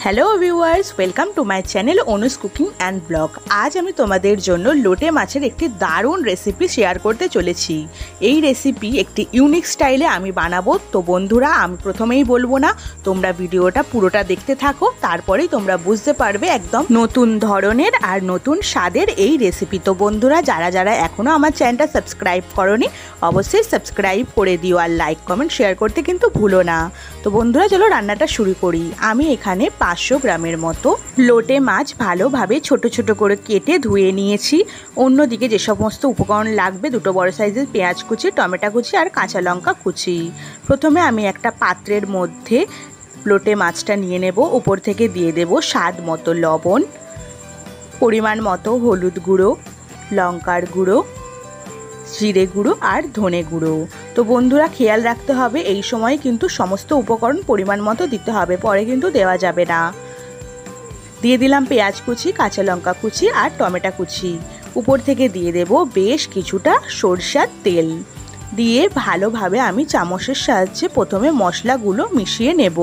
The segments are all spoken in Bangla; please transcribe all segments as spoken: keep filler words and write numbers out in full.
Hello viewers, welcome to my channel Anu's cooking and blog. আজ আমি তোমাদের জন্য লোটে মাছের একটি দারুণ রেসিপি শেয়ার করতে চলেছি। এই রেসিপি একটি ইউনিক স্টাইলে আমি বানাবো। তো বন্ধুরা, আমি প্রথমেই বলবো না, তোমরা ভিডিওটা পুরোটা দেখতে থাকো, তারপরেই তোমরা বুঝতে পারবে একদম নতুন ধরনের আর নতুন স্বাদের এই রেসিপি। তো বন্ধুরা, যারা যারা এখনও আমার চ্যানেলটা সাবস্ক্রাইব করোনি, অবশ্যই সাবস্ক্রাইব করে দিও আর লাইক কমেন্ট শেয়ার করতে কিন্তু ভুলো না। তো বন্ধুরা, চলো রান্নাটা শুরু করি। আমি এখানে পাঁচশো গ্রামের মতো লোটে মাছ ভালোভাবে ছোট ছোট করে কেটে ধুয়ে নিয়েছি। অন্যদিকে যে সমস্ত উপকরণ লাগবে, দুটো বড় সাইজের পেঁয়াজ কুচি, টমেটো কুচি আর কাঁচা লঙ্কা কুচি। প্রথমে আমি একটা পাত্রের মধ্যে লোটে মাছটা নিয়ে নেব। উপর থেকে দিয়ে দেব স্বাদ মতো লবণ, পরিমাণ মতো হলুদ গুঁড়ো, লঙ্কার গুঁড়ো, জিরে গুঁড়ো আর ধনে গুঁড়ো। তো বন্ধুরা, খেয়াল রাখতে হবে এই সময় কিন্তু সমস্ত উপকরণ পরিমাণ মতো দিতে হবে, পরে কিন্তু দেওয়া যাবে না। দিয়ে দিলাম পেঁয়াজ কুচি, কাঁচা লঙ্কা কুচি আর টমেটো কুচি। উপর থেকে দিয়ে দেব বেশ কিছুটা সরষের তেল। দিয়ে ভালোভাবে আমি চামচের সাহায্যে প্রথমে মশলাগুলো মিশিয়ে নেব।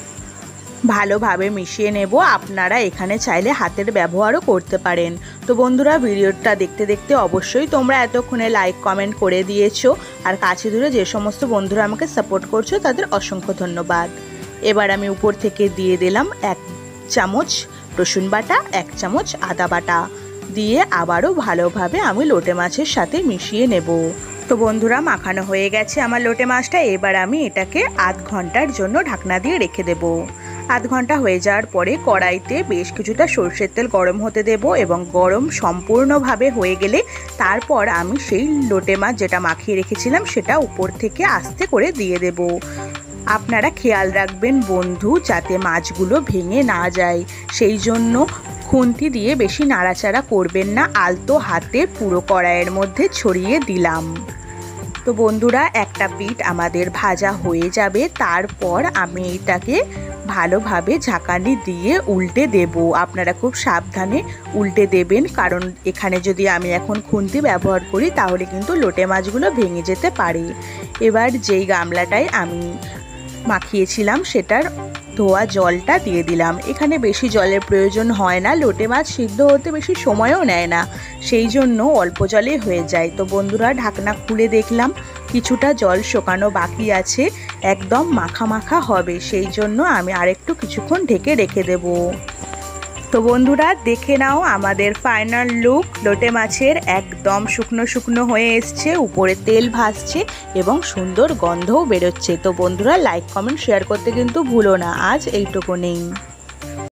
ভালোভাবে মিশিয়ে নেব। আপনারা এখানে চাইলে হাতের ব্যবহারও করতে পারেন। তো বন্ধুরা, ভিডিওটা দেখতে দেখতে অবশ্যই তোমরা এতক্ষণে লাইক কমেন্ট করে দিয়েছো, আর কাছে দূরে যে সমস্ত বন্ধুরা আমাকে সাপোর্ট করছো তাদের অসংখ্য ধন্যবাদ। এবার আমি উপর থেকে দিয়ে দিলাম এক চামচ রসুন বাটা, এক চামচ আদা বাটা। দিয়ে আবারও ভালোভাবে আমি লোটে মাছের সাথে মিশিয়ে নেব। তো বন্ধুরা, মাখানো হয়ে গেছে আমার লোটে মাছটা। এবার আমি এটাকে আধ ঘন্টার জন্য ঢাকনা দিয়ে রেখে দেব। আধ ঘন্টা হয়ে যাওয়ার পরে কড়াইতে বেশ কিছুটা সরষের তেল গরম হতে দেব, এবং গরম সম্পূর্ণভাবে হয়ে গেলে তারপর আমি সেই লোটে মাছ যেটা মাখিয়ে রেখেছিলাম সেটা উপর থেকে আস্তে করে দিয়ে দেব। আপনারা খেয়াল রাখবেন বন্ধু, যাতে মাছগুলো ভেঙে না যায়, সেই জন্য খুন্তি দিয়ে বেশি নাড়াচাড়া করবেন না। আলতো হাতে পুরো কড়াইয়ের মধ্যে ছড়িয়ে দিলাম। তো বন্ধুরা, একটা পিঠ আমাদের ভাজা হয়ে যাবে, তারপর আমি এটাকে ভালোভাবে ঝাঁকানি দিয়ে উল্টে দেব। আপনারা খুব সাবধানে উল্টে দেবেন, কারণ এখানে যদি আমি এখন খুন্তি ব্যবহার করি তাহলে কিন্তু লোটে মাছগুলো ভেঙে যেতে পারে। এবার যেই গামলাটায় আমি মাখিয়েছিলাম সেটার ধোয়া জলটা দিয়ে দিলাম। এখানে বেশি জলের প্রয়োজন হয় না, লোটে মাছ সিদ্ধ হতে বেশি সময়ও নেয় না, সেই জন্য অল্প জলে হয়ে যায়। তো বন্ধুরা, ঢাকনা খুলে দেখলাম কিছুটা জল শুকানো বাকি আছে, একদম মাখা মাখা হবে, সেই জন্য আমি আরেকটু কিছুক্ষণ ঢেকে রেখে দেব। তো বন্ধুরা, দেখে নাও আমাদের ফাইনাল লুক। লোটে মাছের একদম শুকনো শুকনো হয়ে এসছে, উপরে তেল ভাসছে এবং সুন্দর গন্ধও বেরোচ্ছে। তো বন্ধুরা, লাইক কমেন্ট শেয়ার করতে কিন্তু ভুলো না। আজ এইটুকু নেই।